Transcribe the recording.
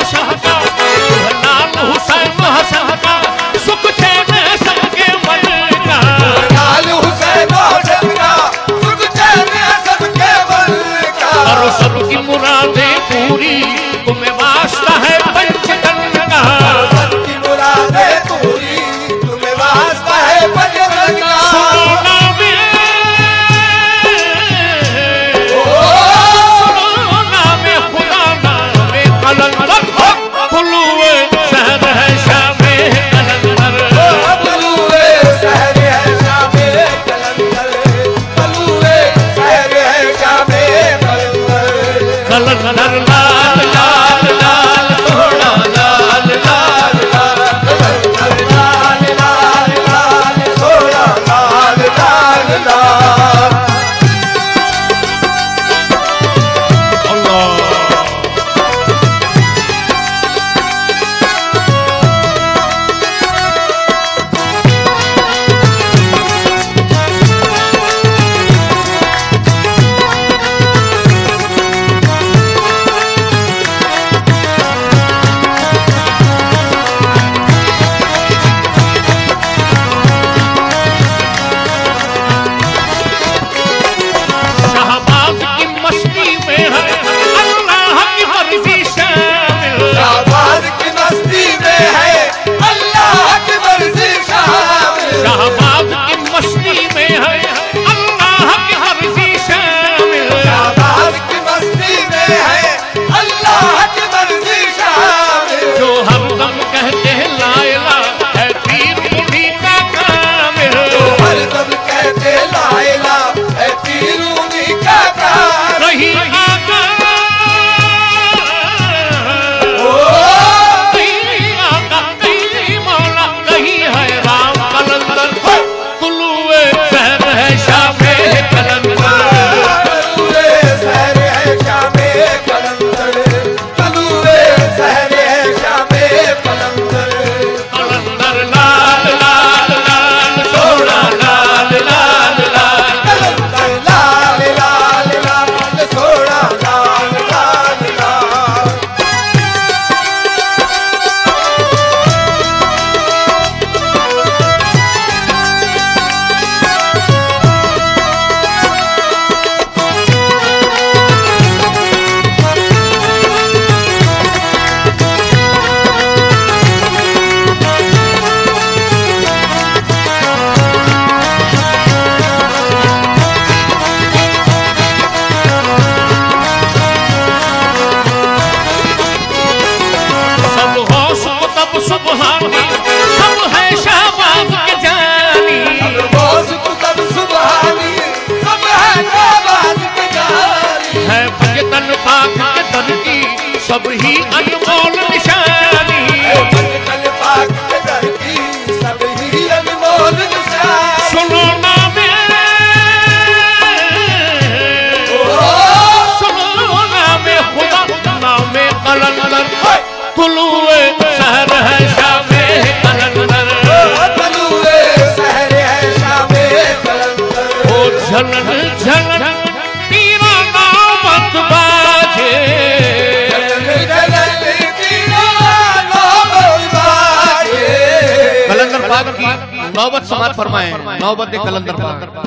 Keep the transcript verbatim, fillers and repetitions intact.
हसन का, लाल हुसैन हसन का, सुख चैन सबके मन का। लाल हुसैन हसन का, सुख चैन सबके मन का। और सबकी मुरादें पूरी तुम्हें वास्ता है पंचतन का। सबकी मुरादें पूरी तुम्हें वास्ता है पंचतन का। सुनो नामे, सुनो नामे खुदा नामे कलंदर, कुलूए शहर है शामे कलंदर। कुलूए शहर है शामे कलंदर, कुलूए शहर है शामे कलंदर। कलंदर लाल लाल लाल सोना लाल लाल लाल, कलंदर लाल लाल लाल सोना लाल लाल लाल। अल्लाह शाहबाज की मस्ती में है अल्लाह की मर्जी शामिल। शाहबाज की मस्ती में है अल्लाह की मर्जी शामिल। शाहबाज की मस्ती में है अल्लाह की मर्जी शामिल। शाहबाज की मस्ती में है अल्लाह की मर्जी शामिल। जो हरदम कहते हैं ला इलाहा है पीर उन्हीं का कामिल। जो हरदम कहते ला इलाहा है पीर उन्हीं का कामिल। कहीं आका, ओ कहीं आका, कहीं मौला, कहीं है राम कलंदर। कुलूए शहर है शामे कलंदर। कुलूए शहर है शामे कलंदर, कुलूए शहर है शामे कलंदर। कलंदर लाल लाल लाल सोना लाल लाल लाल। कलंदर लाल लाल लाल सोना लाल लाल लाल। सब होश तब सुबहानी, सब है शाहबाज के जानी। सब बोझ कुतब सुबहानी, सब है शाहबाज के जानी। है भगतन पाक के दर की सब ही अनमोल निशानी। है भगतन पाक के दर की सब ही अनमोल निशानी। सुनो नामे, सुनो नामे खुदा नामे कलंदर। कुलूए शहर है शामे कलंदर। कुलूए शहर है शामे कलंदर। ओ झलन झलन पीरा नामत बाजे। कलंदर पाक की नौबत समाप्त फरमाए, नौबत कलंदर पाक।